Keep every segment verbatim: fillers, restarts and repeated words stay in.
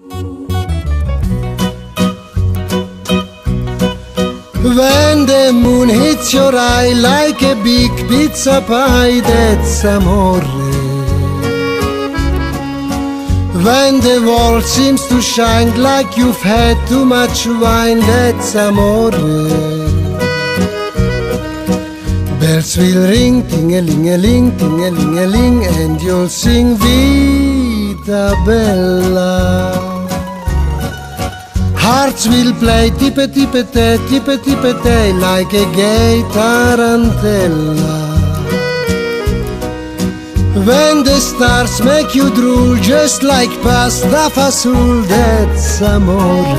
When the moon hits your eye like a big pizza pie, that's amore. When the world seems to shine like you've had too much wine, that's amore. Bells will ring, ting-a-ling-a-ling, ting-a-ling-a-ling, and you'll sing Vita Bella. Hearts will play tippe-tippe-te, tippe-tippe-te, like a gay tarantella. When the stars make you drool, just like pasta fasul, that's amore.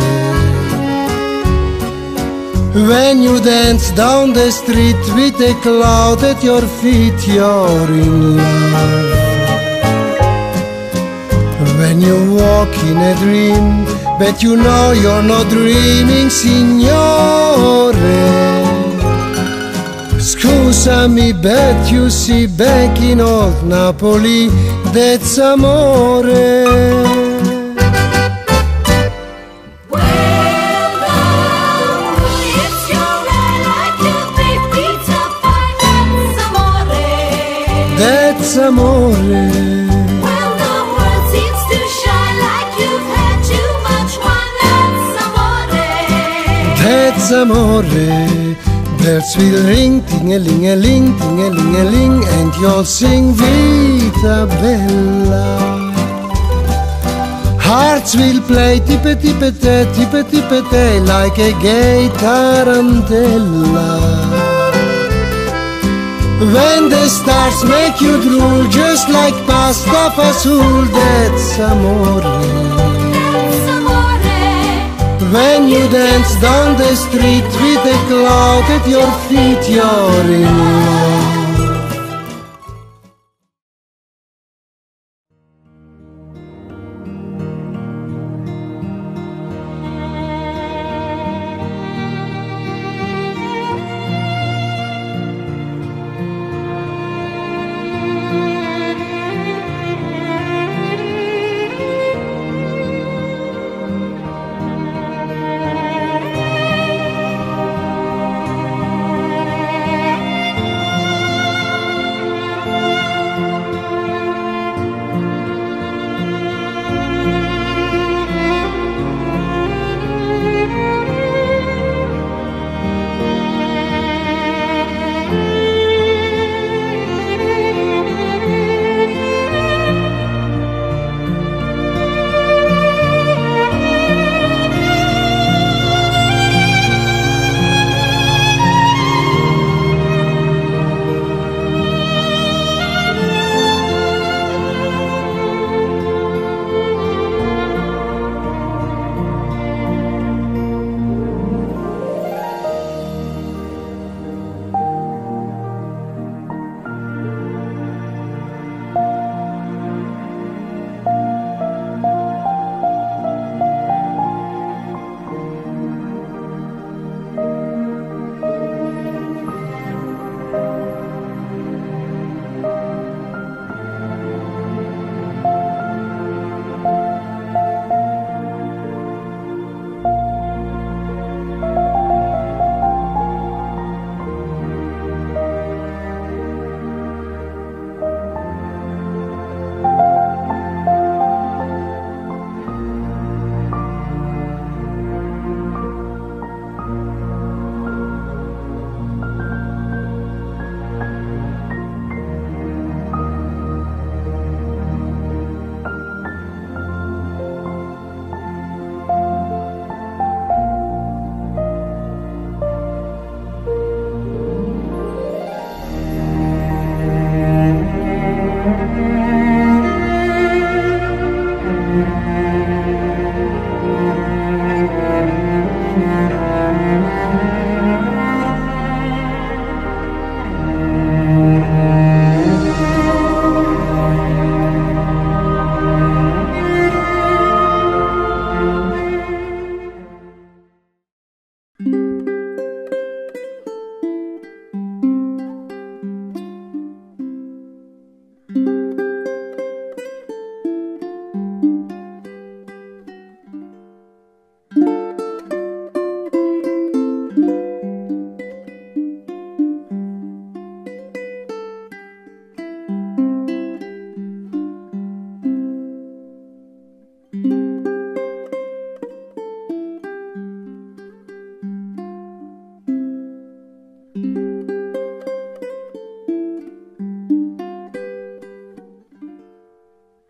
When you dance down the street with a cloud at your feet, you're in love. When you walk in a dream, but you know you're not dreaming, signore. Scusami, but you see, back in old Napoli, that's amore. That's amore. When the world seems to shine like you've had too much wine, that's amore. That's amore. Bells will ring, ting-a-ling-a-ling, ting-a-ling-a-ling, and you'll sing Vita Bella. Hearts will play tippe-tippe-te, tippe-tippe-te, like a gay tarantella. When the stars make you drool, just like pasta fasul, that's amore. That's amore. When you dance down the street with a cloud at your feet, you're in love.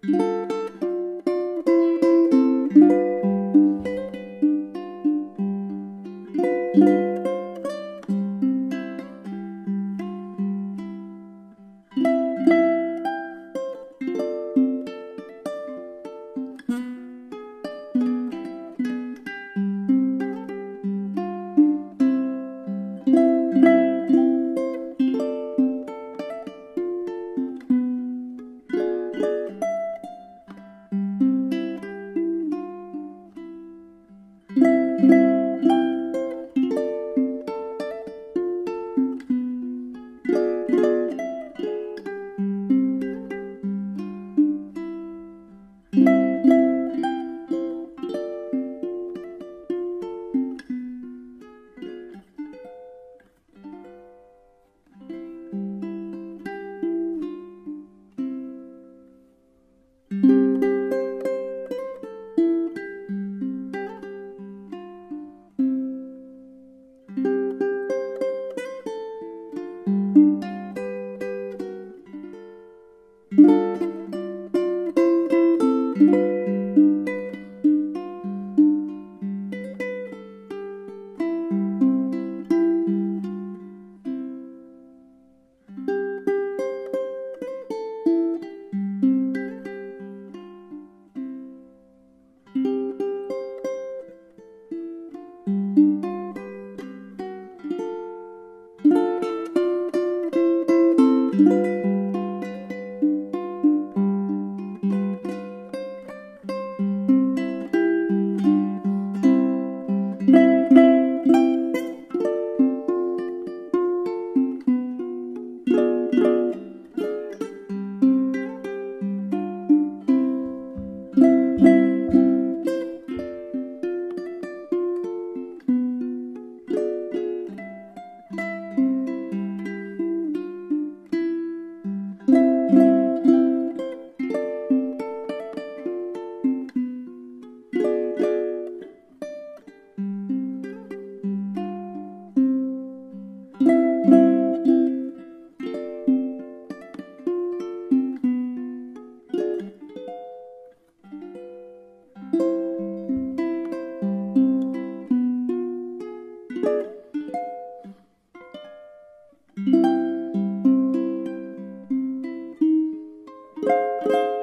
Thank you.